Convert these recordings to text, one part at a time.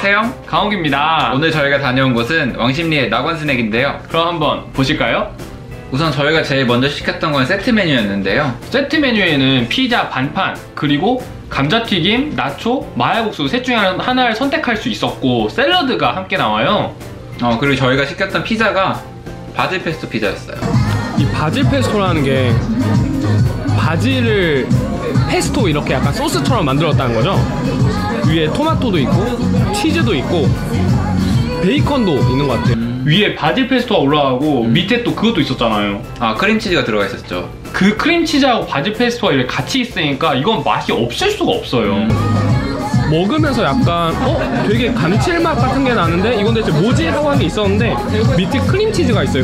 안녕하세요, 강욱입니다. 오늘 저희가 다녀온 곳은 왕십리의 낙원 스낵인데요. 그럼 한번 보실까요? 우선 저희가 제일 먼저 시켰던 건 세트 메뉴였는데요. 세트 메뉴에는 피자 반판, 그리고 감자튀김, 나초, 마약국수 셋 중에 하나를 선택할 수 있었고 샐러드가 함께 나와요. 그리고 저희가 시켰던 피자가 바질 페스토 피자였어요. 이 바질 페스토라는 게 바질을 페스토 이렇게 약간 소스처럼 만들었다는 거죠. 위에 토마토도 있고 치즈도 있고 베이컨도 있는 것 같아요. 위에 바질 페스토가 올라가고 밑에 또 그것도 있었잖아요. 크림치즈가 들어가 있었죠. 그 크림치즈하고 바질 페스토가 이렇게 같이 있으니까 이건 맛이 없을 수가 없어요. 먹으면서 약간 되게 감칠맛 같은 게 나는데 이건 대체 뭐지? 하고 한 게 있었는데 밑에 크림치즈가 있어요.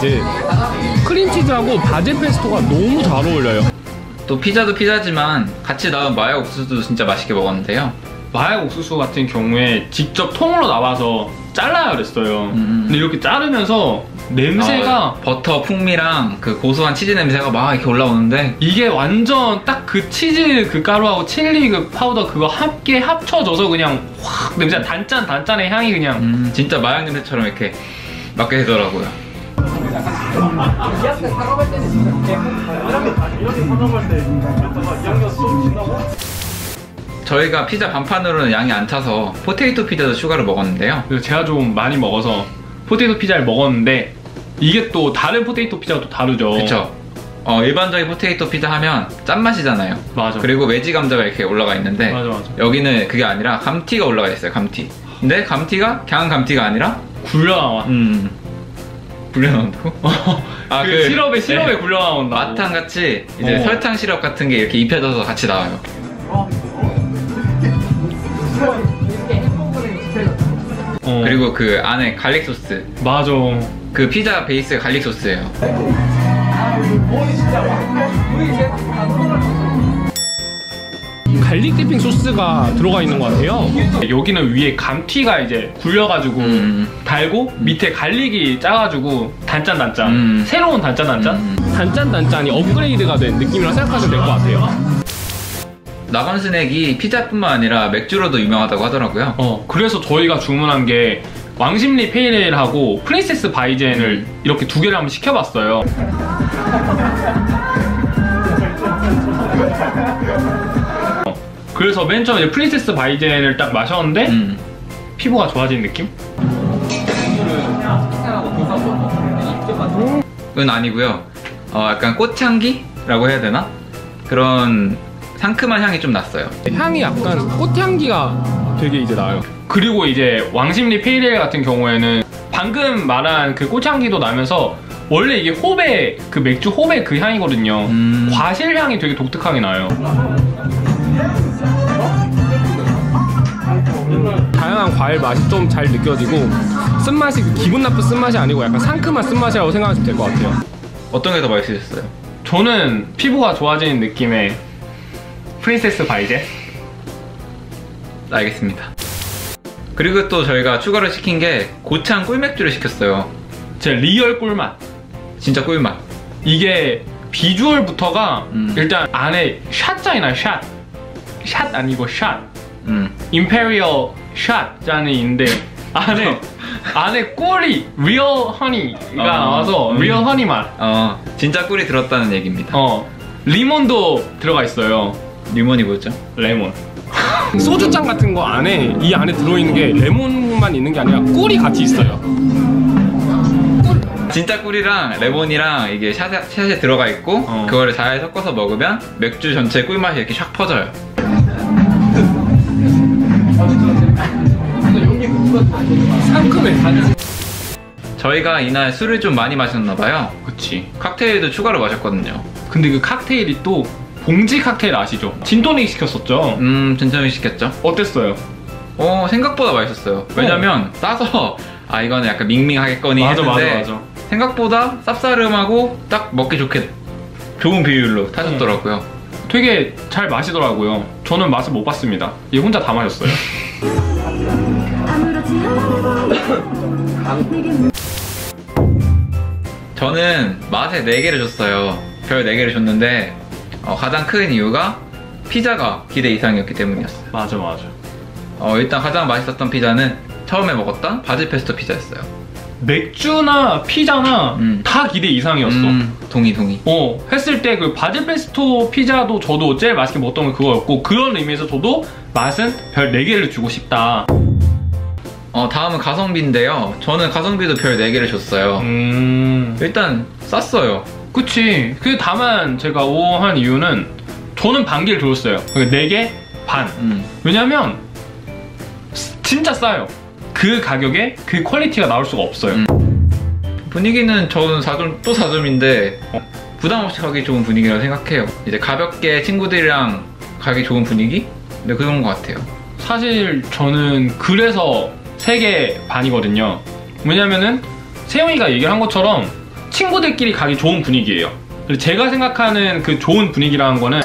크림치즈하고 바질 페스토가 너무 잘 어울려요. 또 피자도 피자지만 같이 나온 마약 옥수수도 진짜 맛있게 먹었는데요. 마약 옥수수 같은 경우에 직접 통으로 나와서 잘라야 그랬어요. 근데 이렇게 자르면서 냄새가 버터 풍미랑 그 고소한 치즈 냄새가 막 이렇게 올라오는데 이게 완전 딱 그 치즈 그 가루하고 칠리 그 파우더 그거 함께 합쳐져서 그냥 확 냄새 단짠의 향이 그냥 진짜 마약 냄새처럼 이렇게 맡게 되더라고요. 저희가 피자 반판으로는 양이 안 차서 포테이토 피자도 추가로 먹었는데요. 그래서 제가 좀 많이 먹어서 포테이토 피자를 먹었는데 이게 또 다른 포테이토 피자가 또 다르죠. 그쵸. 일반적인 포테이토 피자 하면 짠맛이잖아요. 맞아. 그리고 외지 감자가 이렇게 올라가 있는데 맞아. 여기는 그게 아니라 감튀가 올라가 있어요. 감튀. 근데 감튀가 그냥 감튀가 아니라 굴려 나와. 굴려 나온다고? 그 시럽에 굴려 나온다. 마탕 같이 이제 설탕 시럽 같은 게 이렇게 입혀져서 같이 나와요. 그리고 그 안에 갈릭 소스. 맞아. 그 피자 베이스가 갈릭 소스예요. 갈릭 디핑 소스가 들어가 있는 것 같아요. 여기는 위에 감튀가 이제 굴려가지고 달고 밑에 갈릭이 짜가지고 단짠 새로운 단짠 단짠이 업그레이드가 된 느낌이라 생각하셔도 될 것 같아요. 낙원 스낵이 피자뿐만 아니라 맥주로도 유명하다고 하더라고요. 그래서 저희가 주문한 게 왕십리 페일에일하고 프린세스 바이젠을 이렇게 두 개를 한번 시켜봤어요. 그래서 맨 처음에 이제 프린세스 바이젠을 딱 마셨는데 피부가 좋아진 느낌? 그건 아니고요. 약간 꽃향기라고 해야 되나? 그런 상큼한 향이 좀 났어요. 향이 약간 꽃향기가 되게 이제 나요. 그리고 이제 왕십리 페일에일 같은 경우에는 방금 말한 그 꽃향기도 나면서 원래 이게 호배, 그 맥주 호배 그 향이거든요. 과실 향이 되게 독특하게 나요. 다양한 과일 맛이 좀 잘 느껴지고 쓴맛이 기분 나쁜 쓴맛이 아니고 약간 상큼한 쓴맛이라고 생각하시면 될 것 같아요. 어떤 게 더 맛있으셨어요? 저는 피부가 좋아지는 느낌의 프린세스 바이젠? 알겠습니다. 그리고 또 저희가 추가로 시킨 게 고창 꿀맥주를 시켰어요. 제 리얼 꿀맛. 진짜 꿀맛. 이게 비주얼부터가 일단 안에 샷잔이나 샷 아니고 샷. 임페리얼 샷 잔이 있는데 안에 꿀이 리얼 허니가 나와서 리얼 허니 맛. 진짜 꿀이 들었다는 얘기입니다. 리몬도 들어가 있어요. 리몬이 뭐였죠? 레몬. 소주잔 같은 거 안에 이 안에 들어있는 게 레몬만 있는 게 아니라 꿀이 같이 있어요. 진짜 꿀이랑 레몬이랑 이게 샷에 들어가 있고 그거를 잘 섞어서 먹으면 맥주 전체 꿀맛이 이렇게 샥 퍼져요. 상큼해. 저희가 이날 술을 좀 많이 마셨나봐요. 그치. 칵테일도 추가로 마셨거든요. 근데 그 칵테일이 또 봉지 칵테일 아시죠? 진토닉 시켰었죠? 진토닉 시켰죠. 어땠어요? 생각보다 맛있었어요. 왜냐면 따서 이거는 약간 밍밍하겠거니 했는데 맞아. 생각보다 쌉싸름하고 딱 먹기 좋게 좋은 비율로 타셨더라고요. 되게 잘 마시더라고요. 저는 맛을 못 봤습니다. 얘 혼자 다 마셨어요. 저는 맛에 4개를 줬어요. 별 4개를 줬는데 가장 큰 이유가 피자가 기대 이상이었기 때문이었어요. 맞아. 일단 가장 맛있었던 피자는 처음에 먹었던 바질 페스토 피자였어요. 맥주나 피자나 다 기대 이상이었어. 동의. 했을 때 그 바질 페스토 피자도 저도 제일 맛있게 먹었던 게 그거였고, 그런 의미에서 저도 맛은 별 4개를 주고 싶다. 다음은 가성비인데요. 저는 가성비도 별 4개를 줬어요. 일단 쌌어요. 그치. 다만 제가 5 한 이유는 저는 반개를 줬어요. 그러니까 4개 반. 왜냐면 진짜 싸요. 그 가격에 그 퀄리티가 나올 수가 없어요. 분위기는 저는 4점, 또 4점인데 부담 없이 가기 좋은 분위기라고 생각해요. 이제 가볍게 친구들이랑 가기 좋은 분위기? 네, 그런 것 같아요. 사실 저는 그래서 3개 반이거든요. 왜냐면은 세영이가 얘기를 한 것처럼 친구들끼리 가기 좋은 분위기예요. 그리고 제가 생각하는 그 좋은 분위기라는 거는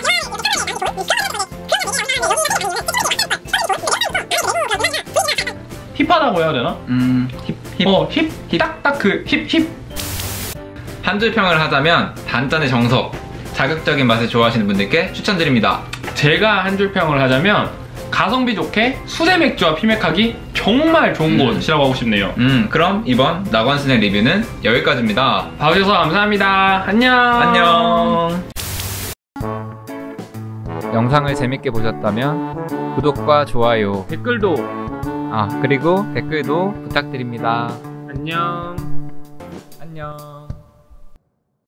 힙하다고 해야 되나? 힙. 딱 그 힙. 한 줄 평을 하자면 단짠의 정석, 자극적인 맛을 좋아하시는 분들께 추천드립니다. 제가 한 줄 평을 하자면 가성비 좋게 수제 맥주와 피맥하기 정말 좋은 곳이라고 하고 싶네요. 그럼 이번 낙원스낵 리뷰는 여기까지입니다. 봐주셔서 감사합니다. 안녕. 영상을 재밌게 보셨다면 구독과 좋아요, 댓글도. 그리고 댓글도 부탁드립니다. 안녕. 안녕.